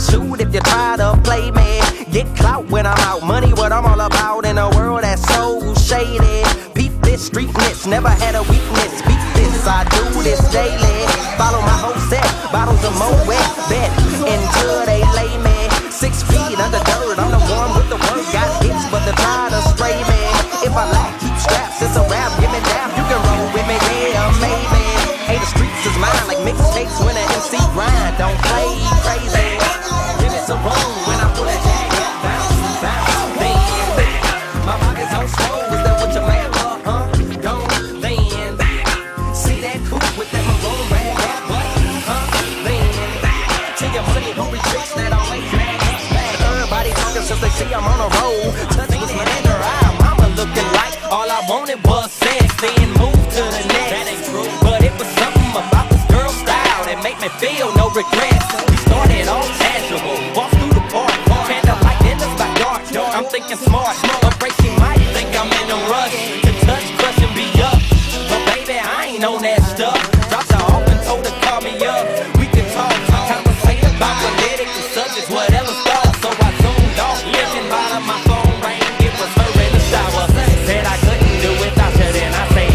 shoot if you try to play me. Get clout when I'm out, money what I'm all about in a world that's so shady. Peep this, streetness, never had a weakness. Beat this, I do this daily. Follow my whole set, bottles of Moet, bet until they lay me. 6 feet under dirt, I'm the one with the work. Got hits, but they're trying to stray me. If I lack, keep straps, it's a rap, give me down. You can roll with me, yeah, maybe. Hey, the streets is mine, like mixtapes when an MC grind. Don't play crazy. Give me some room when I pull that jag out. Bounce, bounce, bend. My pockets on slow, is that what your man love, huh? Don't bend. See that coupe with that maroon rag, that butt, huh? Bend. Till your money don't retrace that always drag. Everybody talking since they see I'm on a roll. Touching it in her eye, mama looking like all I wanted was sex. Then move to the next. That ain't true, but it was something about this girl style that make me feel no regrets. We started all casual, walked through the park, candlelight in the dark. I'm thinking smart, afraid she might think I'm in a rush to touch, crush and be up. But baby, I ain't on that stuff. Dropped her off and told her call me up. We can talk, conversate about political subjects, whatever stars. So I zoomed off, looking bottom my phone rang. It was her in the shower. Said I couldn't do without her, then I say.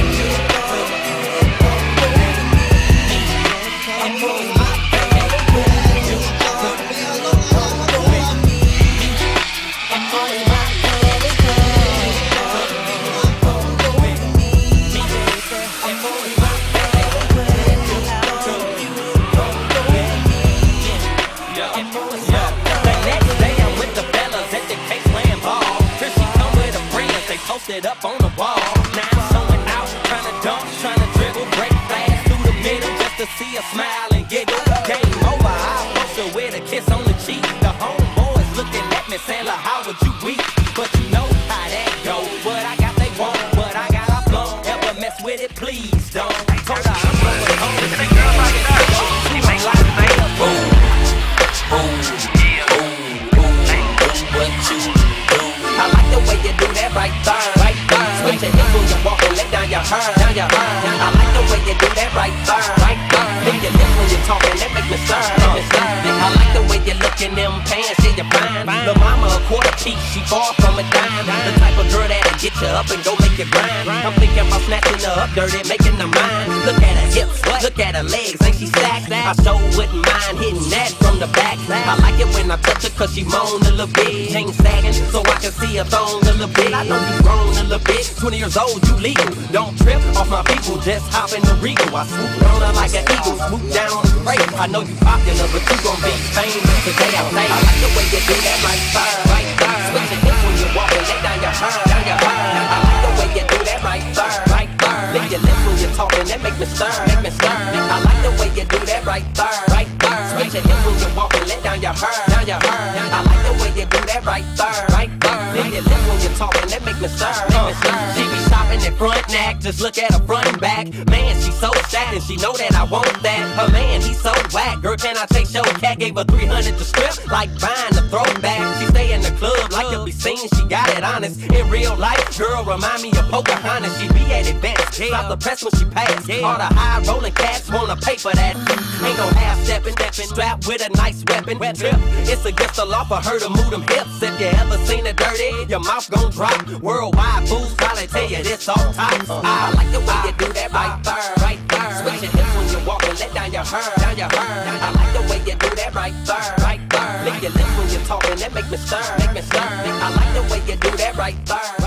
Posted up on the wall. Now I'm showing out, trying to dunk, trying to dribble, break fast through the middle just to see a smile and giggle. Game over, I approached her with a kiss on the cheek. The homeboys looking at me saying, "Look, how would you weep?" But you know how that go. What I got they want, what I got I blow. Ever mess with it, please don't. Told her I'm going home. She girl like that. She make life better. Boom, boom, yeah, boom, boom, boom. What you do? I like the way you do that right there. Switch your hips when you walk and let down your hair. I like the way you do that right there. Lick your lips when you're talking, that make me stir. I like the way you look in them pants, yeah, you're fine. Lil' mama a quarter piece, she far from a dime. The type of girl that'll get you up and go make you grind. I'm thinking about snatching her up dirty, making her mine. Look at her hips, look at her legs, ain't she stacked? I sure wouldn't mind hitting that from the back. I like it when I touch her cause she moan a little bit. Chain sagging so I can see her thong a little bit. I know you grown a little bit, 20 years old, you legal. Don't trip off my people, just hop in the Regal. I swoop on her like an eagle, swoop down on the prey. I know you popular, but you gon' be famous today. I like the way you do that right there. Switch your hips when you walk and let down your hair. I like the way you do that right there. Lick your lips when you're talking, that make me stir. I like the way you do that right there. Switch your hips when you walk and let down your hair. I like the way you do that right there. Lick your lips when you're talking, that make me stir. She be shopping at front neck, just look at her front and back. Man, she so sad and she know that I want that. Her man, he so whack. Girl, can I take your cat? Gave her 300 to strip, like buying a throwback. She stay in the club, like to be seen, she got it honest. In real life, girl, remind me of Pocahontas. She be at events, stop the press when she pass. All the high rolling cats wanna pay for that. Ain't no half stepping, strapped with a nice weapon. Trip, it's against the law for her to move them hips. If you ever seen it dirty, your mouth gon' drop. Worldwide fools probably tell you this all types. I like the way you do that right there. Switch your hips when you walk and let down your hair. I like the way you do that right there. Lick your lips when you're talking, that make me stir. I like the way you do that right there.